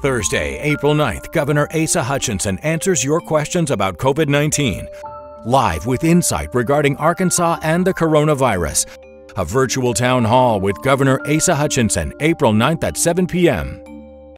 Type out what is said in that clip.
Thursday, April 9th, Governor Asa Hutchinson answers your questions about COVID-19. Live with insight regarding Arkansas and the coronavirus. A virtual town hall with Governor Asa Hutchinson, April 9th at 7 p.m.